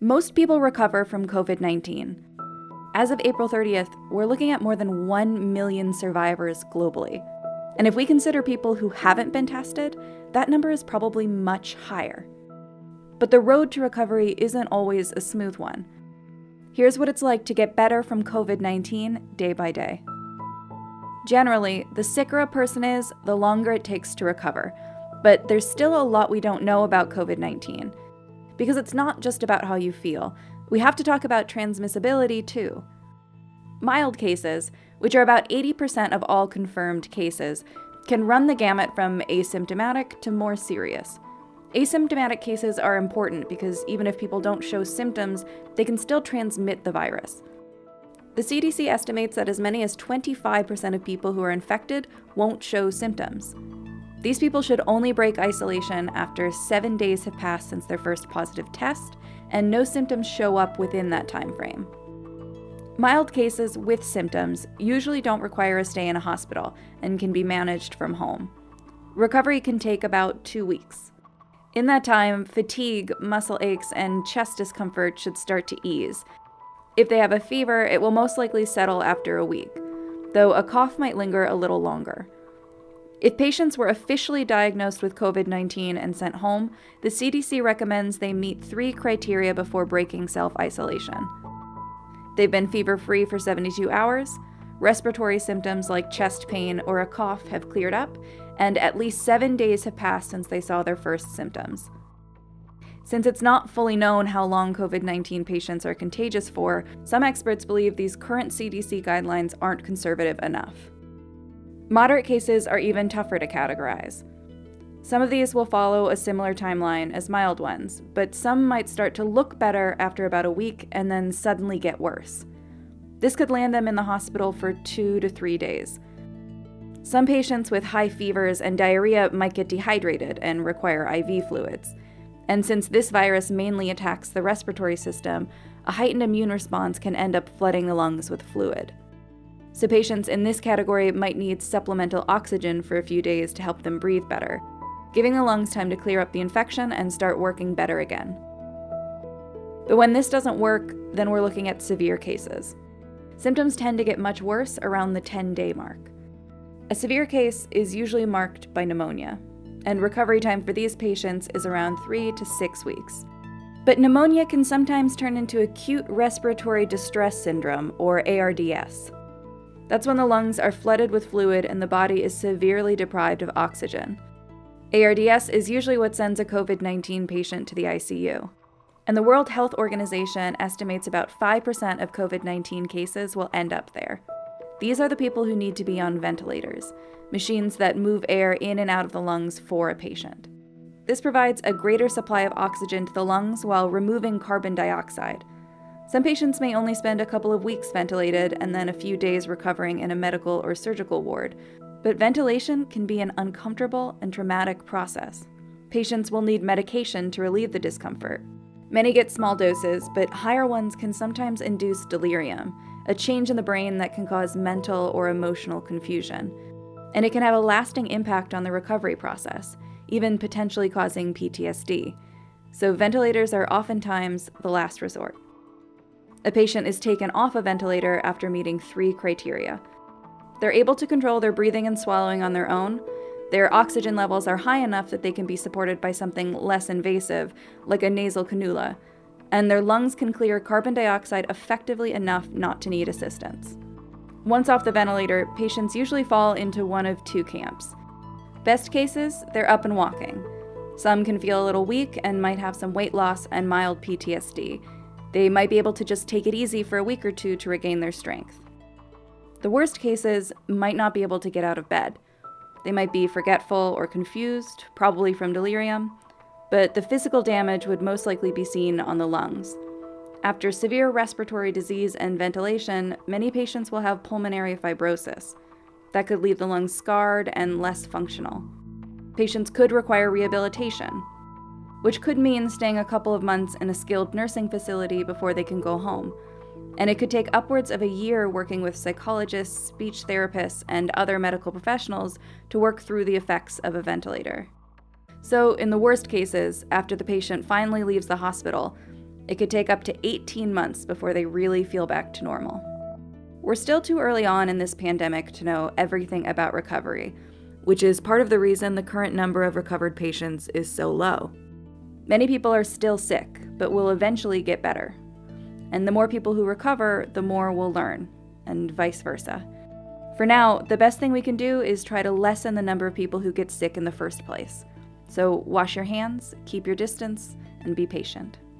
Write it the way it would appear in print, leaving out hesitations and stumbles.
Most people recover from COVID-19. As of April 30th, we're looking at more than 1 million survivors globally. And if we consider people who haven't been tested, that number is probably much higher. But the road to recovery isn't always a smooth one. Here's what it's like to get better from COVID-19 day by day. Generally, the sicker a person is, the longer it takes to recover. But there's still a lot we don't know about COVID-19. Because it's not just about how you feel. We have to talk about transmissibility too. Mild cases, which are about 80% of all confirmed cases, can run the gamut from asymptomatic to more serious. Asymptomatic cases are important because even if people don't show symptoms, they can still transmit the virus. The CDC estimates that as many as 25% of people who are infected won't show symptoms. These people should only break isolation after 7 days have passed since their first positive test, and no symptoms show up within that time frame. Mild cases with symptoms usually don't require a stay in a hospital and can be managed from home. Recovery can take about 2 weeks. In that time, fatigue, muscle aches, and chest discomfort should start to ease. If they have a fever, it will most likely settle after a week, though a cough might linger a little longer. If patients were officially diagnosed with COVID-19 and sent home, the CDC recommends they meet 3 criteria before breaking self-isolation. They've been fever-free for 72 hours, respiratory symptoms like chest pain or a cough have cleared up, and at least 7 days have passed since they saw their first symptoms. Since it's not fully known how long COVID-19 patients are contagious for, some experts believe these current CDC guidelines aren't conservative enough. Moderate cases are even tougher to categorize. Some of these will follow a similar timeline as mild ones, but some might start to look better after about a week and then suddenly get worse. This could land them in the hospital for 2 to 3 days. Some patients with high fevers and diarrhea might get dehydrated and require IV fluids. And since this virus mainly attacks the respiratory system, a heightened immune response can end up flooding the lungs with fluid. So patients in this category might need supplemental oxygen for a few days to help them breathe better, giving the lungs time to clear up the infection and start working better again. But when this doesn't work, then we're looking at severe cases. Symptoms tend to get much worse around the 10-day mark. A severe case is usually marked by pneumonia, and recovery time for these patients is around 3 to 6 weeks. But pneumonia can sometimes turn into acute respiratory distress syndrome, or ARDS. That's when the lungs are flooded with fluid and the body is severely deprived of oxygen. ARDS is usually what sends a COVID-19 patient to the ICU. And the World Health Organization estimates about 5% of COVID-19 cases will end up there. These are the people who need to be on ventilators, machines that move air in and out of the lungs for a patient. This provides a greater supply of oxygen to the lungs while removing carbon dioxide. Some patients may only spend a couple of weeks ventilated and then a few days recovering in a medical or surgical ward, but ventilation can be an uncomfortable and traumatic process. Patients will need medication to relieve the discomfort. Many get small doses, but higher ones can sometimes induce delirium, a change in the brain that can cause mental or emotional confusion. And it can have a lasting impact on the recovery process, even potentially causing PTSD. So ventilators are oftentimes the last resort. A patient is taken off a ventilator after meeting 3 criteria. They're able to control their breathing and swallowing on their own. Their oxygen levels are high enough that they can be supported by something less invasive, like a nasal cannula, and their lungs can clear carbon dioxide effectively enough not to need assistance. Once off the ventilator, patients usually fall into one of 2 camps. Best cases, they're up and walking. Some can feel a little weak and might have some weight loss and mild PTSD. They might be able to just take it easy for a week or 2 to regain their strength. The worst cases might not be able to get out of bed. They might be forgetful or confused, probably from delirium, but the physical damage would most likely be seen on the lungs. After severe respiratory disease and ventilation, many patients will have pulmonary fibrosis. That could leave the lungs scarred and less functional. Patients could require rehabilitation, which could mean staying a couple of months in a skilled nursing facility before they can go home. And it could take upwards of a year working with psychologists, speech therapists, and other medical professionals to work through the effects of a ventilator. So, in the worst cases, after the patient finally leaves the hospital, It could take up to 18 months before they really feel back to normal. We're still too early on in this pandemic to know everything about recovery, which is part of the reason the current number of recovered patients is so low. Many people are still sick, but will eventually get better. And the more people who recover, the more we'll learn, and vice versa. For now, the best thing we can do is try to lessen the number of people who get sick in the first place. So wash your hands, keep your distance, and be patient.